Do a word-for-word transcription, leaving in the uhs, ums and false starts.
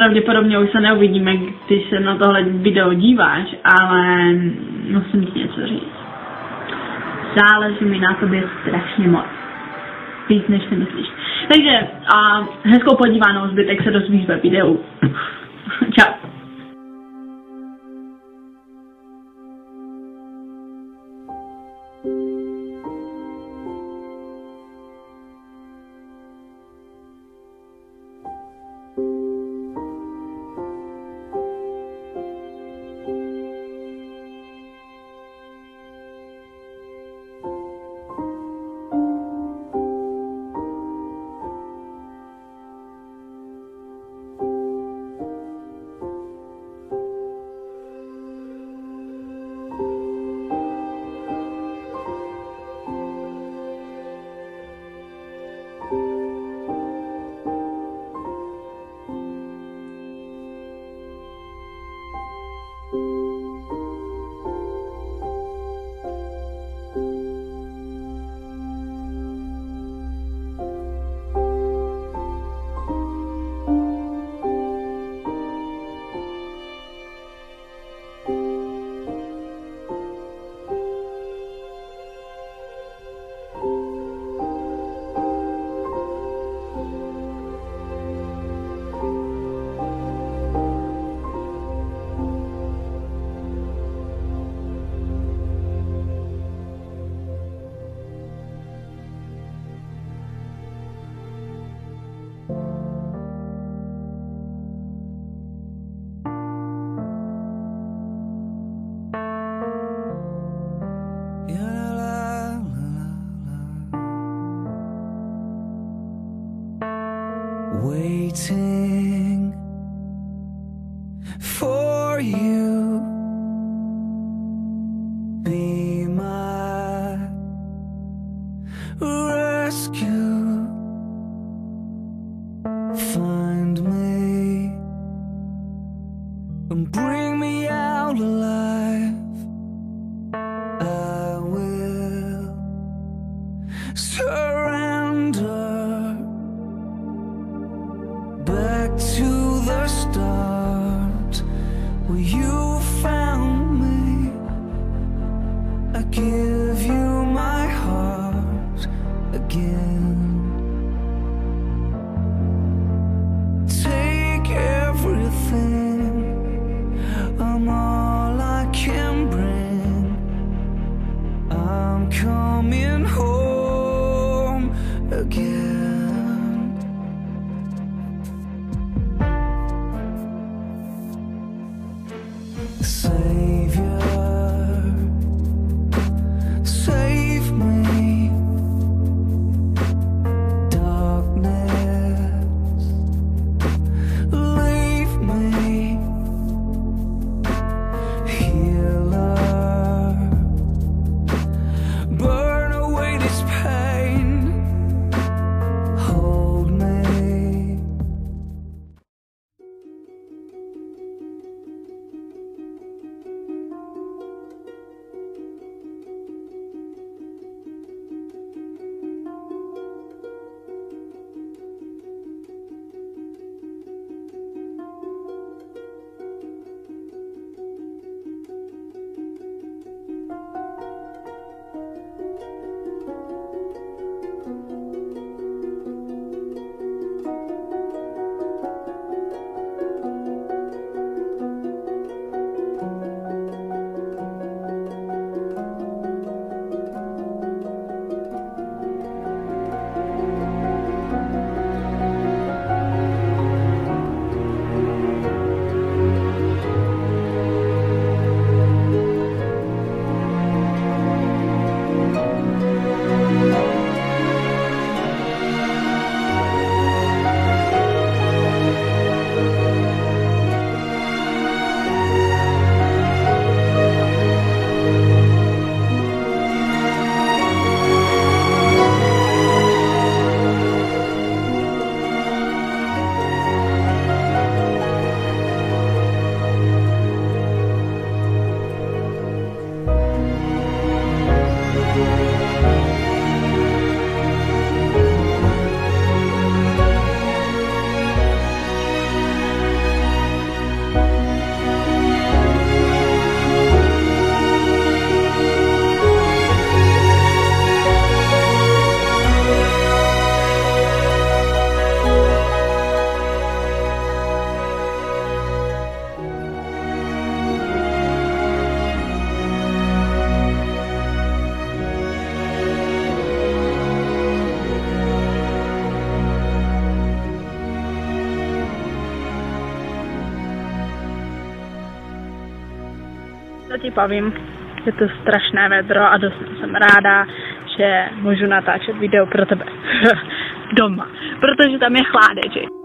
pravděpodobně už se neuvidíme, když se na tohle video díváš, ale musím ti něco říct. Záleží mi na tobě strašně moc. Víc než si myslíš. Takže a hezkou podívanou, zbytek se dozvíš ve videu. Čau. Waiting for you, be my rescue. Find me and bring me out alive. I will surrender back to the start where you found me. I give you my heart again. Take everything, I'm all I can bring. I'm coming home again. Savior, save me. Darkness, leave me. Healer, burn away this pain. ti povím, je to strašné vedro a dost jsem ráda, že můžu natáčet video pro tebe doma, protože tam je chládeček.